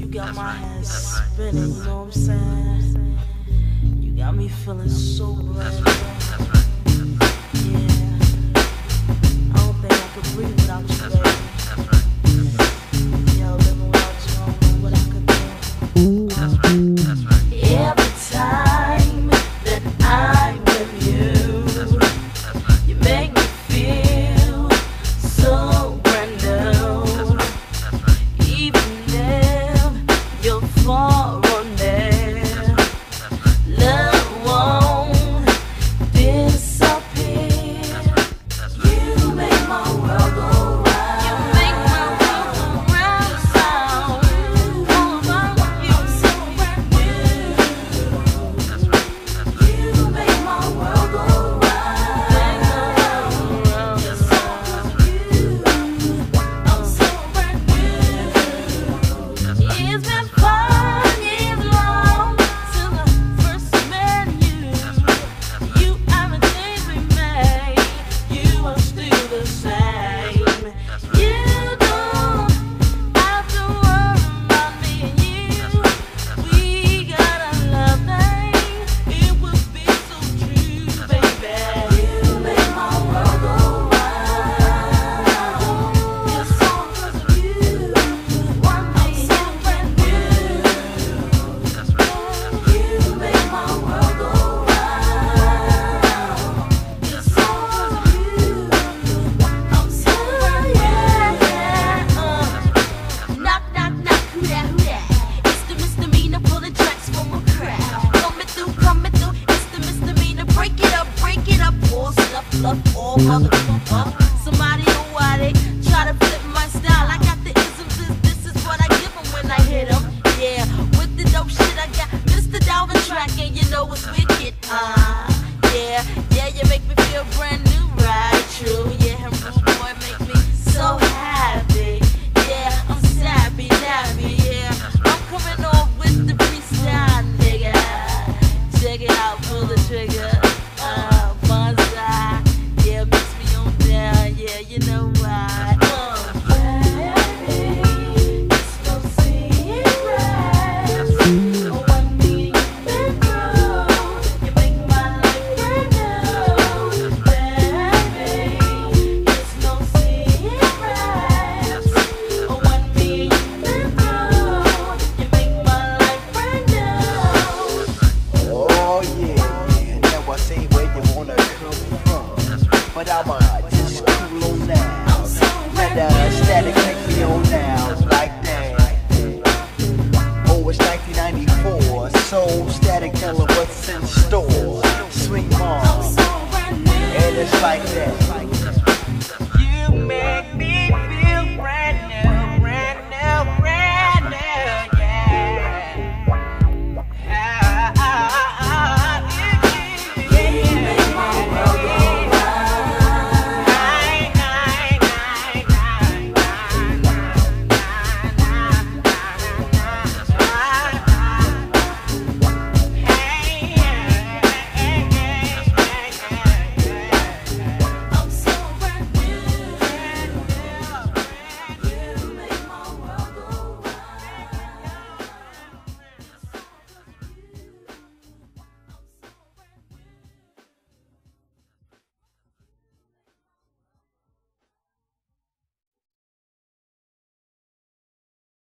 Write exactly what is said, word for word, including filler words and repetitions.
got my head spinning, you know what I'm saying? You got me feeling so right. Yeah. I don't think I could breathe without you, baby. Yo, living without you, I don't know what I could do. Every time that I'm with you, you make me feel so brand new. Even if you're far from there, love won't disappear. You make my world go round. You make my world go round. Sound all about you, so brand new. You make my world go round. You're so confused. I'm so brand new. It's been five years long since I first met you. You haven't changed me, man. You are still the same. You don't have to worry about me and you. We got a love thing. It would be so true, baby. You make my world go round. You're so confused. One day I'm brand new. You make my world go round. You're so confused. I'm so brand new. Knock, knock, knock, who that, who that? It's the misdemeanor pulling tracks from a crowd. Coming through, coming through. It's the misdemeanor. Break it up, break it up. All stuff, love, all motherfucker. Somebody know why they try to flip my style. I got the isms, this, this is what I give them when I hit them. Yeah, with the dope shit I got Mister Dalvin track, and you know it's wicked. Uh, yeah, yeah, you make me feel brand new, right? True.